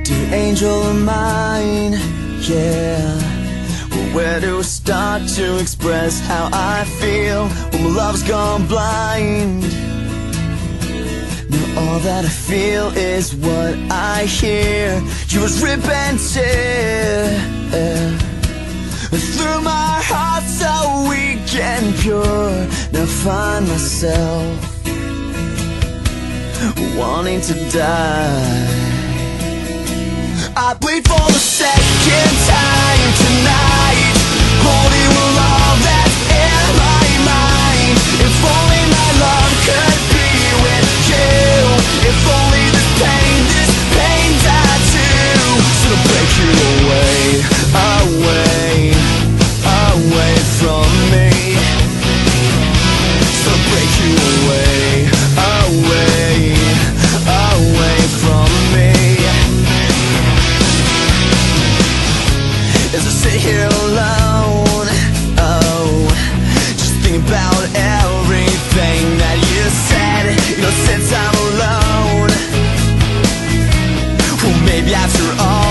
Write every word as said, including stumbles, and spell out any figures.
Dear angel of mine, yeah. Well, where do I start to express how I feel when my love's gone blind? Now all that I feel is what I hear. You was rip and tear through my heart, so weak and pure. Now find myself wanting to die. I bleed for the second time tonight, holding will all that's in my mind. If only my love could be with you. If only this pain, this pain died too. So to break you away, away, away from me. So to break you away, away, away from me. As I sit here alone, oh, just thinking about everything that you said. You know, since I'm alone, well, maybe after all